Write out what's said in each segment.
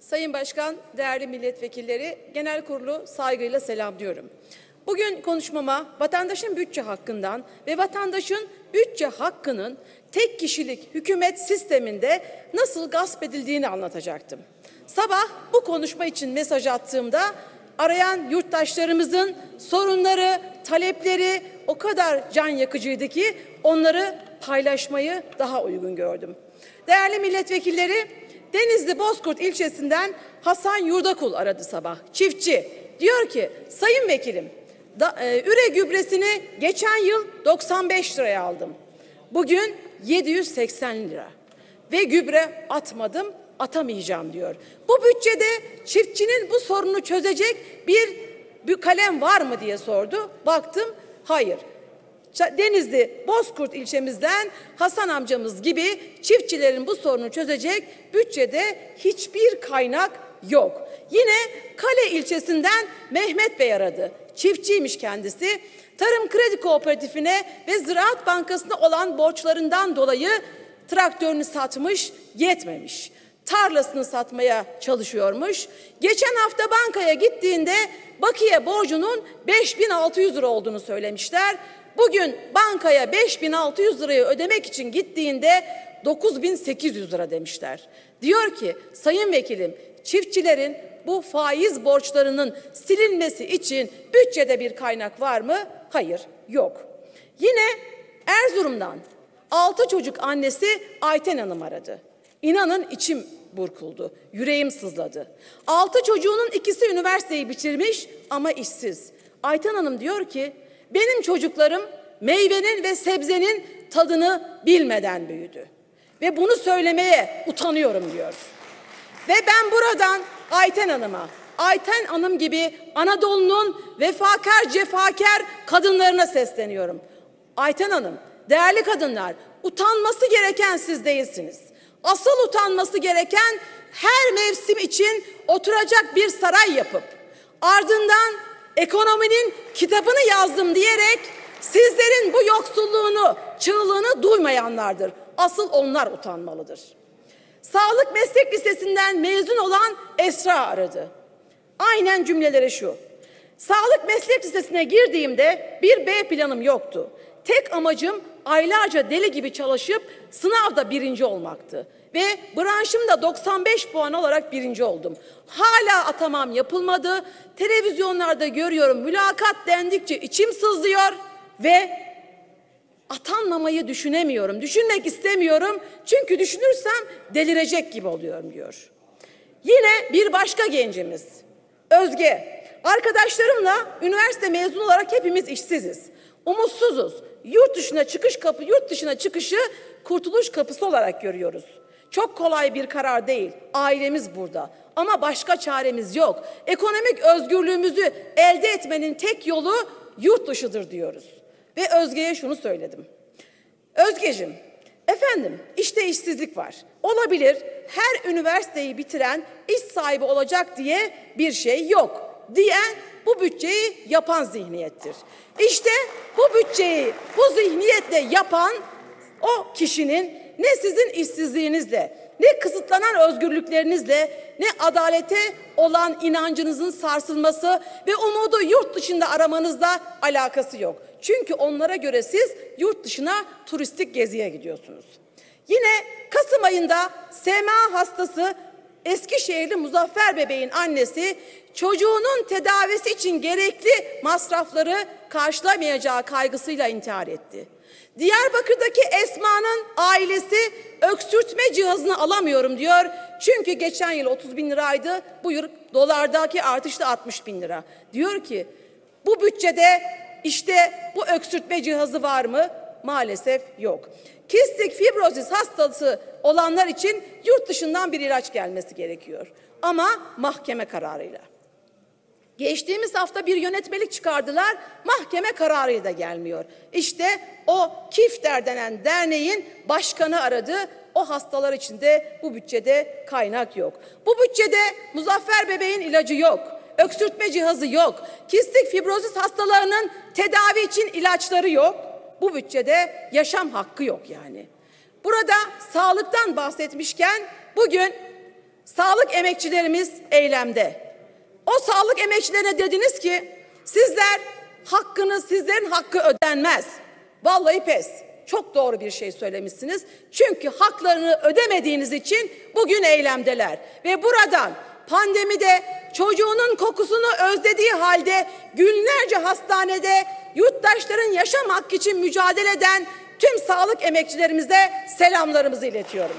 Sayın Başkan, değerli milletvekilleri, genel kurulu saygıyla selamlıyorum. Bugün konuşmama vatandaşın bütçe hakkından ve vatandaşın bütçe hakkının tek kişilik hükümet sisteminde nasıl gasp edildiğini anlatacaktım. Sabah bu konuşma için mesaj attığımda arayan yurttaşlarımızın sorunları, talepleri o kadar can yakıcıydı ki onları paylaşmayı daha uygun gördüm. Değerli milletvekilleri, Denizli Bozkurt ilçesinden Hasan Yurdakul aradı sabah. Çiftçi. Diyor ki, sayın vekilim, üre gübresini geçen yıl 95 liraya aldım. Bugün 780 lira. Ve gübre atmadım, atamayacağım diyor. Bu bütçede çiftçinin bu sorunu çözecek bir kalem var mı diye sordu. Baktım, hayır. Denizli Bozkurt ilçemizden Hasan amcamız gibi çiftçilerin bu sorunu çözecek bütçede hiçbir kaynak yok. Yine Kale ilçesinden Mehmet Bey aradı. Çiftçiymiş kendisi. Tarım Kredi Kooperatifine ve Ziraat Bankası'na olan borçlarından dolayı traktörünü satmış, yetmemiş. Tarlasını satmaya çalışıyormuş. Geçen hafta bankaya gittiğinde bakiye borcunun 5.600 lira olduğunu söylemişler. Bugün bankaya 5.600 lirayı ödemek için gittiğinde 9.800 lira demişler. Diyor ki, sayın vekilim, çiftçilerin bu faiz borçlarının silinmesi için bütçede bir kaynak var mı? Hayır, yok. Yine Erzurum'dan 6 çocuk annesi Ayten Hanım aradı. İnanın içim burkuldu, yüreğim sızladı. 6 çocuğunun ikisi üniversiteyi bitirmiş ama işsiz. Ayten Hanım diyor ki, benim çocuklarım meyvenin ve sebzenin tadını bilmeden büyüdü. Ve bunu söylemeye utanıyorum diyor. Ve ben buradan Ayten Hanım'a, Ayten Hanım gibi Anadolu'nun vefakar cefakar kadınlarına sesleniyorum. Ayten Hanım, değerli kadınlar, utanması gereken siz değilsiniz. Asıl utanması gereken her mevsim için oturacak bir saray yapıp ardından ekonominin kitabını yazdım diyerek sizlerin bu yoksulluğunu, çığlığını duymayanlardır. Asıl onlar utanmalıdır. Sağlık Meslek Lisesi'nden mezun olan Esra aradı. Aynen cümleleri şu. Sağlık Meslek Lisesi'ne girdiğimde bir B planım yoktu. Tek amacım aylarca deli gibi çalışıp sınavda birinci olmaktı. Ve branşımda 95 puan olarak birinci oldum. Hala atamam yapılmadı. Televizyonlarda görüyorum, mülakat dendikçe içim sızlıyor ve atanmamayı düşünemiyorum. Düşünmek istemiyorum çünkü düşünürsem delirecek gibi oluyorum diyor. Yine bir başka gencimiz Özge. Arkadaşlarımla üniversite mezunu olarak hepimiz işsiziz. Umutsuzuz. Yurt dışına çıkışı kurtuluş kapısı olarak görüyoruz. Çok kolay bir karar değil. Ailemiz burada. Ama başka çaremiz yok. Ekonomik özgürlüğümüzü elde etmenin tek yolu yurt dışıdır diyoruz. Ve Özge'ye şunu söyledim. Özgeciğim, efendim işte işsizlik var. Olabilir, her üniversiteyi bitiren iş sahibi olacak diye bir şey yok diyen bu bütçeyi yapan zihniyettir. İşte bu bütçeyi bu zihniyetle yapan o kişinin ne sizin işsizliğinizle, ne kısıtlanan özgürlüklerinizle, ne adalete olan inancınızın sarsılması ve umudu yurt dışında aramanızla alakası yok. Çünkü onlara göre siz yurt dışına turistik geziye gidiyorsunuz. Yine Kasım ayında SMA hastası Eskişehirli Muzaffer Bebeğin annesi çocuğunun tedavisi için gerekli masrafları karşılamayacağı kaygısıyla intihar etti. Diyarbakır'daki Esma'nın ailesi öksürtme cihazını alamıyorum diyor. Çünkü geçen yıl 30.000 liraydı, bu yıl dolardaki artış da 60.000 lira. Diyor ki bu bütçede işte bu öksürtme cihazı var mı? Maalesef yok. Kistik fibrozis hastası olanlar için yurt dışından bir ilaç gelmesi gerekiyor. Ama mahkeme kararıyla. Geçtiğimiz hafta bir yönetmelik çıkardılar, mahkeme kararı da gelmiyor. İşte o KİFDER denen derneğin başkanı aradı, o hastalar için de bu bütçede kaynak yok. Bu bütçede Muzaffer Bebeğin ilacı yok, öksürtme cihazı yok, kistik fibrozis hastalarının tedavi için ilaçları yok. Bu bütçede yaşam hakkı yok yani. Burada sağlıktan bahsetmişken bugün Sağlık emekçilerimiz eylemde. O sağlık emekçilerine dediniz ki sizlerin hakkı ödenmez. Vallahi pes. Çok doğru bir şey söylemişsiniz. Çünkü haklarını ödemediğiniz için bugün eylemdeler. Ve buradan pandemide çocuğunun kokusunu özlediği halde günlerce hastanede yurttaşların yaşam hakkı için mücadele eden tüm sağlık emekçilerimize selamlarımızı iletiyorum.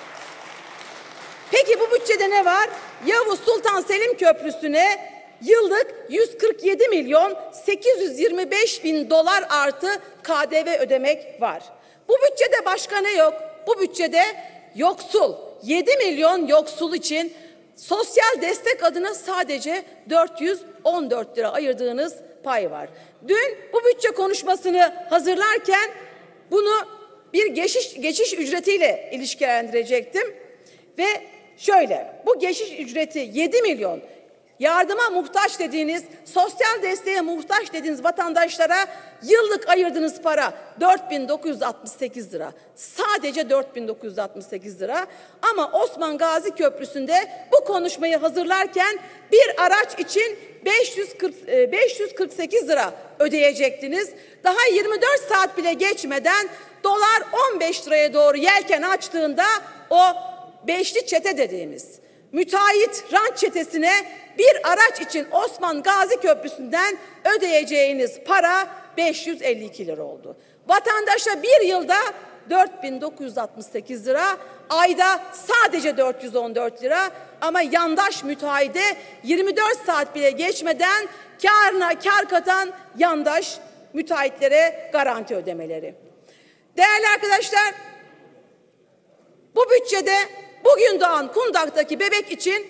Peki bu bütçede ne var? Yavuz Sultan Selim Köprüsü'ne yıllık 147 milyon 825 bin dolar artı KDV ödemek var. Bu bütçede başka ne yok? Bu bütçede 7 milyon yoksul için sosyal destek adına sadece 414 lira ayırdığınız pay var. Dün bu bütçe konuşmasını hazırlarken bunu bir geçiş ücretiyle ilişkilendirecektim. Ve şöyle, bu geçiş ücreti 7 milyon yardıma muhtaç dediğiniz, sosyal desteğe muhtaç dediğiniz vatandaşlara yıllık ayırdığınız para 4.968 lira. Sadece 4.968 lira. Ama Osman Gazi Köprüsü'nde bu konuşmayı hazırlarken bir araç için 548 lira ödeyecektiniz. Daha 24 saat bile geçmeden dolar 15 liraya doğru yelken açtığında o beşli çete dediğimiz müteahhit rant çetesine bir araç için Osman Gazi Köprüsü'nden ödeyeceğiniz para 552 lira oldu. Vatandaşa bir yılda 4.968 lira, ayda sadece 414 lira ama yandaş müteahhide 24 saat bile geçmeden kârına kâr katan yandaş müteahhitlere garanti ödemeleri. Değerli arkadaşlar, bu bütçede bugün doğan Kundak'taki bebek için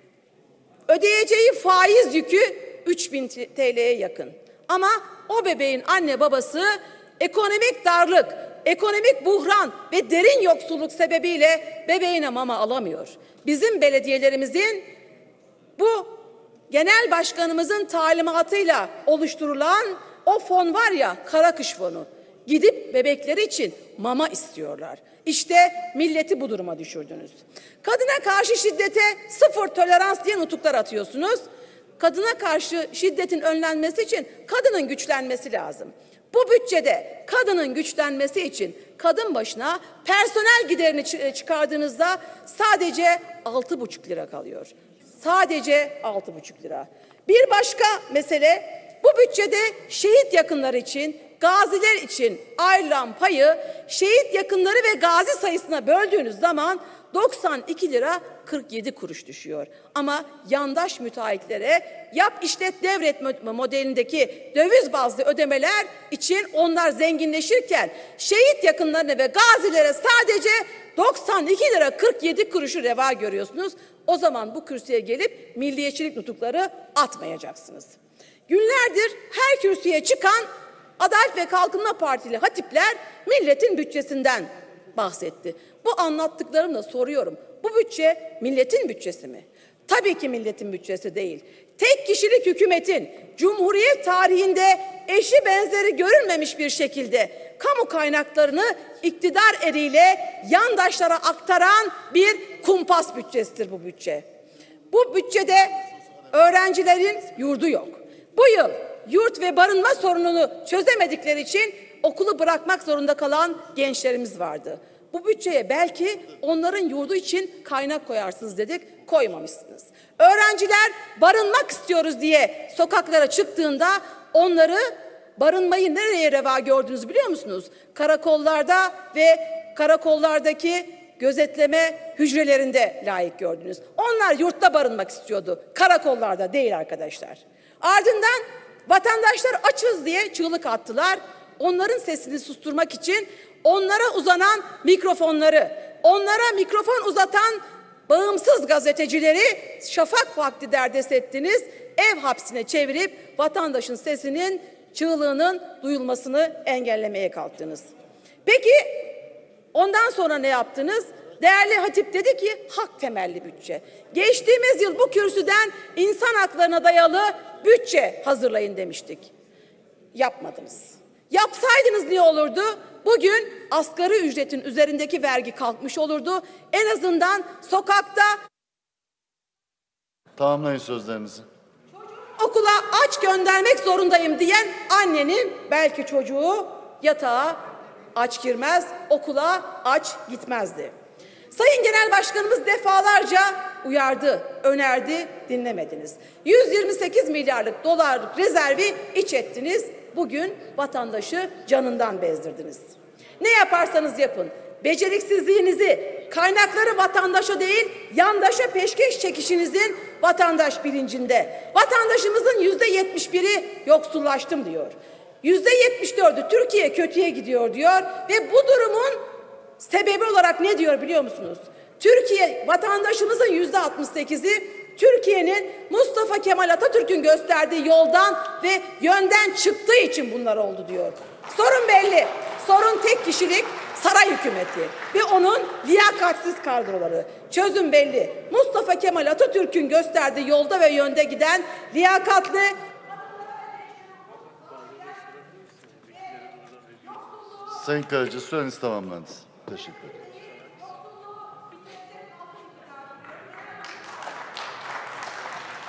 ödeyeceği faiz yükü 3.000 TL'ye yakın. Ama o bebeğin anne babası ekonomik darlık, ekonomik buhran ve derin yoksulluk sebebiyle bebeğine mama alamıyor. Bizim belediyelerimizin bu genel başkanımızın talimatıyla oluşturulan o fon var ya, kara kış fonu. Gidip bebekleri için mama istiyorlar. İşte milleti bu duruma düşürdünüz. Kadına karşı şiddete sıfır tolerans diye nutuklar atıyorsunuz. Kadına karşı şiddetin önlenmesi için kadının güçlenmesi lazım. Bu bütçede kadının güçlenmesi için kadın başına personel giderini çıkardığınızda sadece 6,5 lira kalıyor. Sadece 6,5 lira. Bir başka mesele, bu bütçede şehit yakınları için, gaziler için ayrılan payı şehit yakınları ve gazi sayısına böldüğünüz zaman 92 lira 47 kuruş düşüyor. Ama yandaş müteahhitlere yap işlet devret modelindeki döviz bazlı ödemeler için onlar zenginleşirken şehit yakınlarına ve gazilere sadece 92 lira 47 kuruşu reva görüyorsunuz. O zaman bu kürsüye gelip milliyetçilik nutukları atmayacaksınız. Günlerdir her kürsüye çıkan Adalet ve Kalkınma Partili hatipler milletin bütçesinden bahsetti. Bu anlattıklarımla soruyorum. Bu bütçe milletin bütçesi mi? Tabii ki milletin bütçesi değil. Tek kişilik hükümetin Cumhuriyet tarihinde eşi benzeri görülmemiş bir şekilde kamu kaynaklarını iktidar eliyle yandaşlara aktaran bir kumpas bütçesidir bu bütçe. Bu bütçede öğrencilerin yurdu yok. Bu yıl yurt ve barınma sorununu çözemedikleri için okulu bırakmak zorunda kalan gençlerimiz vardı. Bu bütçeye belki onların yurdu için kaynak koyarsınız dedik, koymamışsınız. Öğrenciler barınmak istiyoruz diye sokaklara çıktığında onları barınmayı nereye reva gördünüz biliyor musunuz? Karakollarda ve karakollardaki gözetleme hücrelerinde layık gördünüz. Onlar yurtta barınmak istiyordu, karakollarda değil arkadaşlar. Ardından vatandaşlar açız diye çığlık attılar. Onların sesini susturmak için onlara uzanan mikrofonları, onlara mikrofon uzatan bağımsız gazetecileri şafak vakti derdest ettiniz. Ev hapsine çevirip vatandaşın sesinin, çığlığının duyulmasını engellemeye kalktınız. Peki ondan sonra ne yaptınız? Değerli hatip dedi ki hak temelli bütçe. Geçtiğimiz yıl bu kürsüden insan haklarına dayalı bütçe hazırlayın demiştik. Yapmadınız. Yapsaydınız ne olurdu? Bugün asgari ücretin üzerindeki vergi kalkmış olurdu. En azından sokakta Tamamlayın sözlerinizi. Okula aç göndermek zorundayım diyen annenin belki çocuğu yatağa aç girmez, okula aç gitmezdi. Sayın Genel Başkanımız defalarca uyardı, önerdi, dinlemediniz. 128 milyarlık dolarlık rezervi iç ettiniz. Bugün vatandaşı canından bezdirdiniz. Ne yaparsanız yapın, beceriksizliğinizi, kaynakları vatandaşa değil, yandaşa peşkeş çekişinizin vatandaş bilincinde. Vatandaşımızın %71'i yoksullaştım diyor. %74'ü Türkiye kötüye gidiyor diyor ve bu durumun sebebi olarak ne diyor biliyor musunuz? Türkiye, vatandaşımızın %68'i Türkiye'nin Mustafa Kemal Atatürk'ün gösterdiği yoldan ve yönden çıktığı için bunlar oldu diyor. Sorun belli. Sorun tek kişilik saray hükümeti ve onun liyakatsiz kadroları. Çözüm belli. Mustafa Kemal Atatürk'ün gösterdiği yolda ve yönde giden liyakatlı Sayın Karaca, süreniz tamamlandı. Teşekkür ederim.